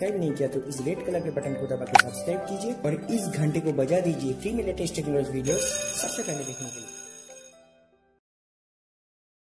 Subscribe नहीं किया तो इस रेड कलर के बटन को दबा के सब्सक्राइब कीजिए और इस घंटे को बजा दीजिए फ्री में लेटेस्ट टेक्नोलॉजी वीडियो सबसे पहले देखने के लिए।